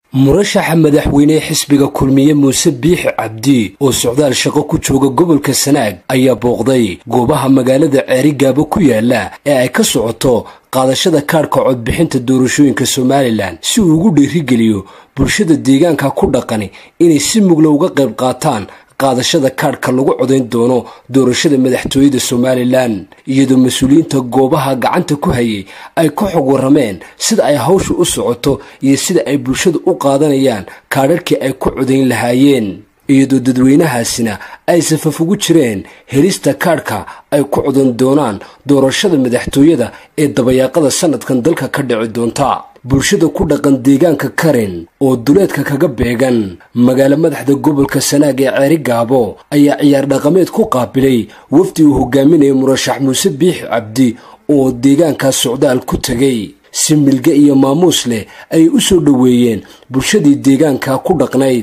murashaxa madaxweyne xisbiga kulmiye Muuse Biixi Cabdi oo socdaal shaqo ku jooga gobolka Sanaag ayaa booqday goobaha magaalada Ceerigaabo ku yaala ee ay ka socoto qaadashada kaarka codbixinta doorashooyinka Somaliland si uu ugu dhiirigeliyo bulshada deegaanka ku dhaqani inay si mugla uga qayb qaataan qaadashada kaarka lagu codeyn doono doorashada madaxtooyada Somaliland iyadoo mas'uuliyiinta goobaha gacanta ku hayay ay ku xog warameen sida ay hawshu u socoto iyo sida ay bulshada u qaadanayaan kaararkii ay ku codeyn lahaayeen iyadoo dadweynahaasina ay safaf ugu jireen helista kaarka ay ku codeyn doonaan doorashada madaxtooyada ee dabayaaqada sanadkan dalka ka dhici doonta bulshada ku dhaqan deegaanka Karen oo duleedka kaga beegan magaalo madaxda gobolka Sanaag ee Ceerigaabo ayaa ciyaar dhaqameed ku qaabilay wafdi uu hogaaminayay murashax Muuse Biixi Cabdi oo deegaanka socdaal ku tagay si milga iyo maamuus leh ay u soo dhaweeyeen bulshadii deegaanka ku dhaqnayd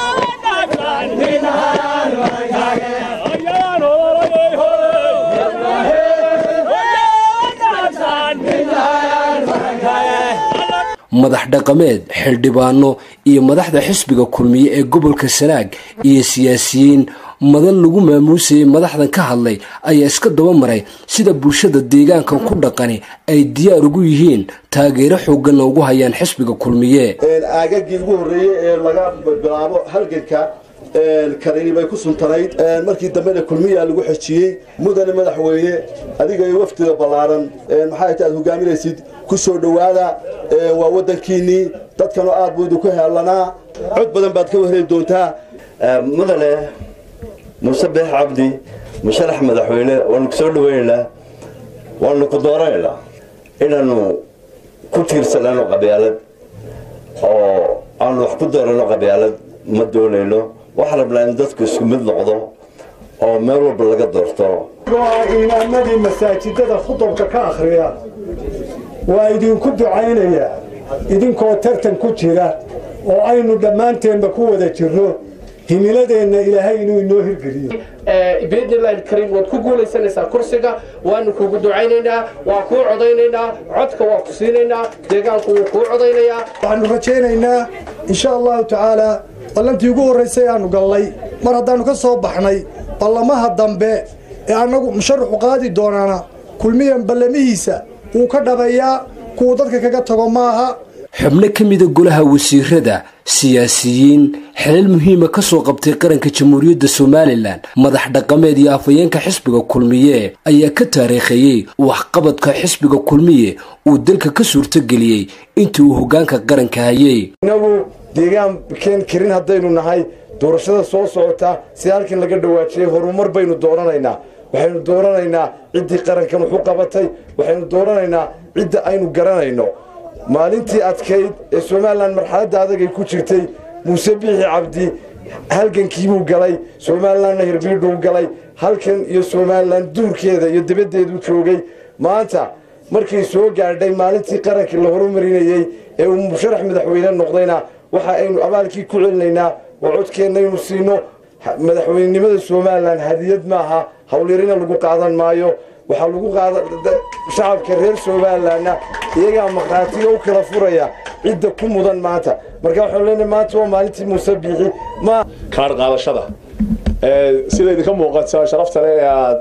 madax dhaqameed xildhibaano iyo madaxda xisbiga kulmiye ee gobolka Sanaag iyo siyaasiyiin madan lagu maamuusay madaxdan ka hadlay ayaa iska daba maray sida bulshada deegaanka ku dhaqani ay diyaar ugu yihiin taageero xooggan ugu hayaan xisbiga kulmiye aagagii ugu horeeyay ee laga bilaabo halganka Karen bay ku suntanayd markii dambe kulmiye lagu xajiyay mudane madaxweyne adiga iyo wafdiga balaaran maxay tahay hogaaminaysid ku soo dhawaada waa wadankiini dadkana aad buu ku heelanaa cod badan baad ka wareey doontaa mudane Muuse Biixi Cabdi musharax madaxweyne waan ku soo dhaweynaa waan ku dooraynaa inaanu ku tiirsanaano qabyaalad oo aan wax ku doorano qabyaalad ma doonayno waxa la bilaabay dadku isku mid noqdo oo meel walba laga doorto imaamada masaajidada khudbada ka akhriya waa idinku ducaynaya idinkoo tartan ku jira oo aynu dhammaanteenba ku wada jirno himiladeena ilaahay inuu inoo hirgeliyo biidnillahi karim wad ku guulaysanaysaa kursiga waanu kugu ducaynaynaa waa ku codaynaynaa codka waa ku siinaynaa deegaanku wuu ku codaynayaa waxaanu rajaynaynaa insha Allah taala ballantii ugu horeysay aanu galnay mar haddaanu ka soo baxnay ballamaha dambe ee anagu musharaxu qaadi doonaana kulmiyan ballamihiisa uu ka dhabayaa kuwa dadka kaga tago maaha xubno ka mid ah golaha wasiirada siyaasiyiin xilal muhiim ah ka soo qabtay qaranka jamhuuriyadda Somaliland madax dhaqameed iyo afayeenka xisbiga kulmiye ayaa ka taariikhayay waxqabadka xisbiga kulmiye uu dalka ka suurtageliyay intii uu hoggaanka qaranka hayay inagu deegaan Karen hadaynu nahay doorashada soo socota si halkan laga dhawaajiyay horumar baynu dooranaynaa waxaynu dooranaynaa cidii qarankan wuxuu qabatay waxaynu dooranaynaa cidda aynu garanayno maalintii adkeyd ee Somaliland marxaladda adag ay ku jirtay Muuse Biixi Cabdi halgankii buu galay Somaliland hirbiiduu galay halkan iyo Somaliland duurkeeda iyo dibadeedu joogay maanta markii soo gaadhay maalintii qaranka la horumarinayay ee uu musharax madaxweyne noqdayna waxa aynu abaalkii ku celinaynaa oo codkeena inuu siino madaxweynenimada Somaliland hadiyad maaha hawlirina lagu qaadan maayo waxa lagu qaadan shacabka reer Somaliland iyaga maqaatiga u kala furaya cidda ku mudan maanta marka waxaan leenahay maanta waa maalintii Muuse Biixi ma kaar qaadashada sida idinka muuqata sharafta leh aad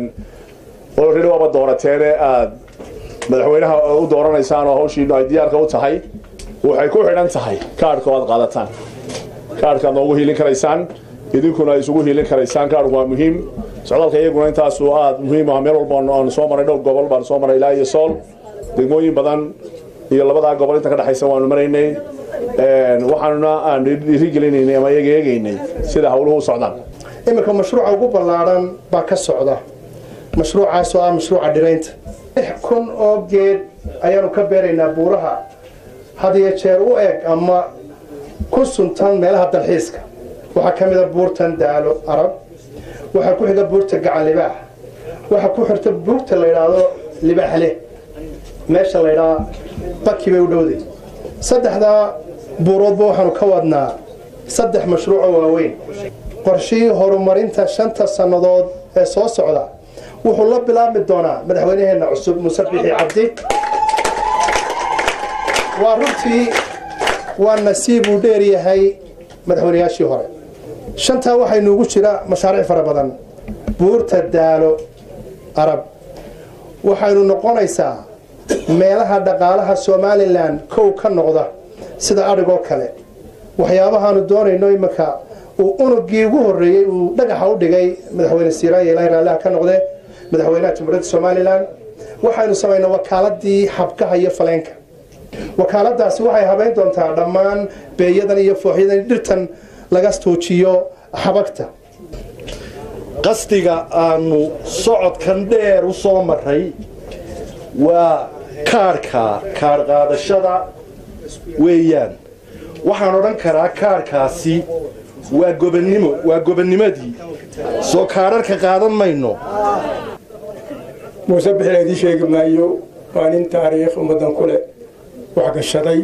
oo reer waba doorateen aad madaxweynaha u dooranaysaan oo hawshiina ay diyaarka u tahay waxay ku xidhan tahay kaarka aad qaadataan kaarka noogu hiilin karaysaan idinkuna isugu hiilin karaysaan kaarku waa muhiim socdaalka iyaguna intaas oo aad muhiim ah meel walba oo soo maray dhowr gobol baan soo maray ilaa iyo Sool degmooyin badan iyo labada gobol inta ka dhaxaysa waanu maraynay waxaanuna aan dhiirigelinaynay ama eegaynay sida hawluhu socdaan imika mashruuca ugu ballaaran baa ka socda mashruucaas oo ah mashruuca dhiraynta 6,000 oo geed ayaanu ka beeraynaa buuraha hadiye jeer u eeg ama ku suntan meelaha dalxiiska waxa kamida buurtan daalo arab waxa ku xiga buurta gacan libaax waxa ku xirta buurta la yiraahdo libaax leh meesha la yiraahdo baki bay u dhowday saddexda buuroodba waxaanu ka wadnaa 3 mashruuc oo waaweyn qorshihii horumarinta 5 sanadood ee soo socda wuxuu la bilaabi doonaa madaxweynaheena cusub Muuse Biixi Cabdi waa runtii waa nasiib uu dheer yahay madaxweynayaashii hore shantaa waxay noogu jira mashaariic fara badan buurta daalo arab waxaynu noqonaysaa meelaha dhaqaalaha Somaliland kow ka noqda sida arigoo kale waxyaabahaanu doonayno imanka uu unugii ugu horeeyay uu dhagaxa u dhigay madaxweyne Siiraaye Ilaahay raalliha ka noqday madaxweynaha Jamhuuriyadda Somaliland waxaynu sameynaa wakaaladii xabkaha iyo faleenka wakaaladaasi waxay habeyn doontaa dhammaan beeyadan iyo fooxyadan dhirtan laga stoojiyo xabagta qasdiga aanu socodkan dheer u soo maray waa kaar qaadashada weeyaan waxaan odhan karaa kaarkaasi waa gobonnimadii soo kaararka qaadan mayno muuse bixi idii sheegi maayo waa nin taariikh ummaddan ku leh wax gashaday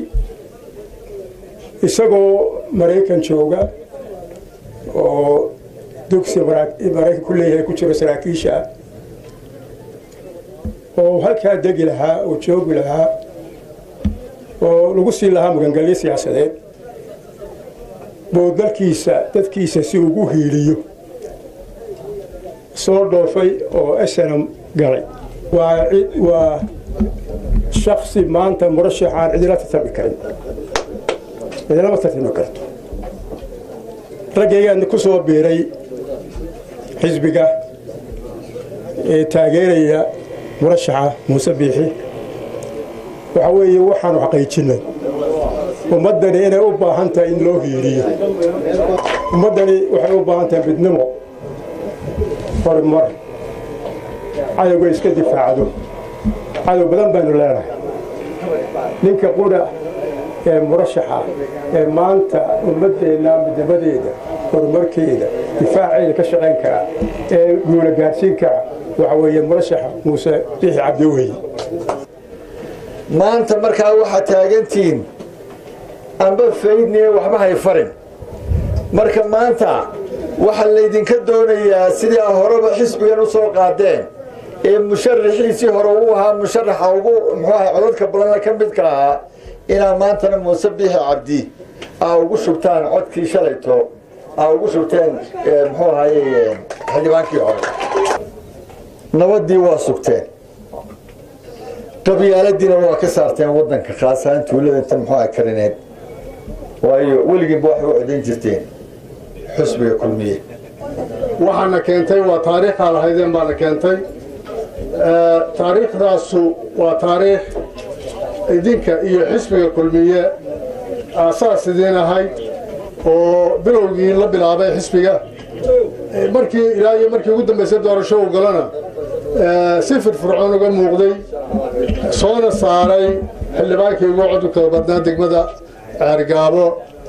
isagoo Maraykan jooga oo dugsi Maraykan ku leeyahay ku jiro saraakiisha oo halkaa degi lahaa oo joogi lahaa oo lagu sii lahaa magangalyo siyaasadeed buu dadkiisa si ugu hiiliyo soo dhoofay oo SNM galay waa shakhsi maanta murashaxaan cidina tartami karin cidina ma tartami karto raggaygaan ku soo biiray xisbiga ee taageeraya murashaxa Muuse Biixi waxa weeye waxaan xaqiijinay ummadani inay u baahan tahay in loo hiiliyo ummadani waxay u baahan tahay midnimo horumar cadowga iska difaacdo cadow badan baynu leenahay ninka qura ee murashaxa ee maanta ummaddeena midnimadeeda horumarkeeda difaaceeda ka shaqayn kara ee guula gaarsiin kara waxa weeye murashaxa Muuse Biixi Cabdi weeye maanta markaa waxa taagantiin amba faydniye waxba hay farin marka maanta waxa laydinka doonayaa sidii horeba xisbigan u soo qaadeen ee musharaxiisii hore uu ahaa musharaxa ugu codadka badan ka midka ahaa inaa maantana Muuse Biixi Cabdi ugu shubtaan codkii shalayto ugu shubteen xildhibaankii hore nabadii waa sugteen qabyaaladiina waa ka saarteen waddanka khaasan tuulada tan karineed waayo weligiinba waxay u codayn jirteen xisbiga kulmiye waxaana keentay waa taariikha lahaydeen baana keentay taariikhdaasu waa taariikh idinka iyo xisbiga kulmiye aasaas idiin ahayd oo bilowgii la bilaabay xisbiga markii ilaa iyo markii ugu dambaysay doorasho u galana si firfircoon uga muuqday soona saaray xildhibaankii ugu codka badnaa degmada Ceergaabo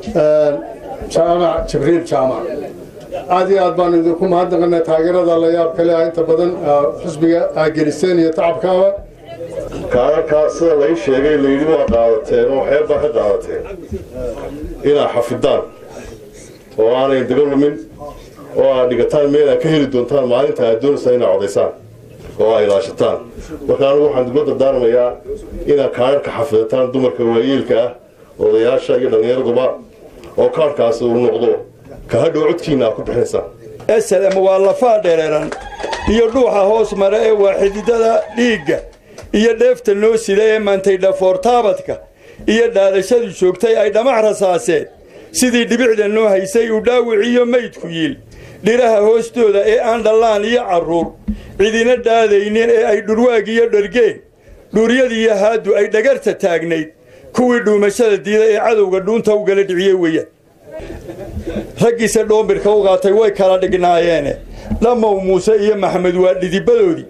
jaamac Jibriil jaamac aad iyo aad baan idinku mahadnaqnaa taageerada la yaab kale inta badan xisbiga geliseen iyo tacabkaaba kaararka sida la sheegay la yidhi waa qaadateen oo waxyaabaha ka qaadateen inaa xafidaan oo aanay daga lumin oo aad dhigataan meel aad ka heli doontaan maalinta aad doonaysaa inaad codaysaan oo ay ilaashataan marka anigu waxaan dibadda daarmayaa inaad kaararka xafidataan dumarka waayeelka ah odayaasha iyo dhallinyaraduba oo kaarkaasi uu noqdo ka hadhow codkiina ku bixinaysaan SLM waa lafaa dheereeran iyo dhuuxa hoos mara ee waa xididada dhiigga iyo dheefta noo sida ee maantay dhafoortaabadka iyo dhaadashadu joogtay ay dhamac rasaaseen sidii dhibicda noo haysay uu dhaawiciyo maydku yiil dhiraha hoostooda ee aan dhallaan iyo carruur cidina dhaadaynin ee ay dhurwaag iyo dhargeen dhuuryadiiyo haaddu ay dhagarta taagnayd kuwii dhuumashada diida ee cadowga dhuunta u gala dhiciyey weeyaan raggiisa dhoombirka u qaatay way kala dhignaayeene dhammow Muuse iyo Maxamed waa dhidibadoodii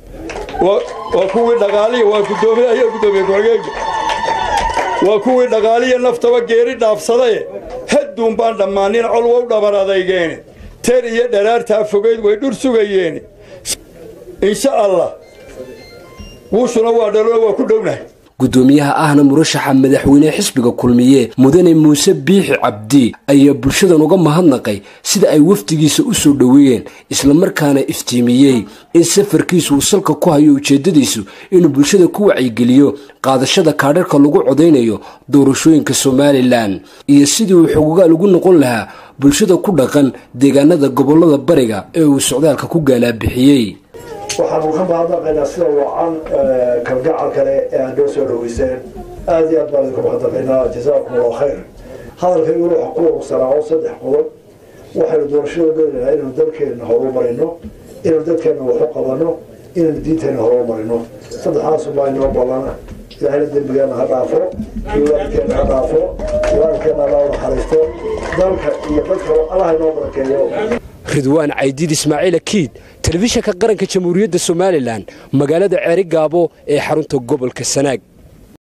waa kuwii dhaqaaliya waa gudoomiye ku-xigeenka waa kuwii dhaqaaliya naftaba geeri dhaafsaday hadduun baan dhammaanin col wow dhabar adaygeene teer iyo dharaartaa fogeyd way dhur sugayeen insha Allah wushuna waa dhalo waa ku dhownahay gudoomiyaha ahna murashaxa madaxweyne xisbiga kulmiye mudane muuse biixi cabdi ayaa bulshadan uga mahadnaqay sida ay wafdigiisa u soo dhaweeyeen isla markaana iftiimiyey in safarkiisu uu salka ku hayo ujeedadiisu inuu bulshada ku wacyigeliyo qaadashada kaadharka lagu codaynayo doorashooyinka Somaliland iyo sidii uu xuquuqaal ugu noqon lahaa bulshada ku dhaqan deegaanada gobolada bariga ee uu socdaalka ku gaalabixiyay. waxaan ka mahadnaqaynaa sida wacan kalgacal kale ee aan noo soo dhaweyseen aad iyo aad baan idinku mahadnaqaynaa jazaakumullahu khayr hadalkaygu waxa ku urursanaa oo 3 qodob waxaynu doorashada gelaynaa inaynu dalkeena horumarino inaynu dadkeena wax u qabano inaynu diinteena horumarino saddexdaas baa inoo balana ilaahayna dembigeena ha dhaafo waalidkeena ha dhaafo waalidkeena Allah u naxariisto dalka iyo dadka Allah inoo barakeeyo. ridwaan caydiid ismaaciil akiid telefishinka qaranka jamhuuriyadda Somaliland magaalada Ceerigaabo ee xarunta gobolka Sanaag.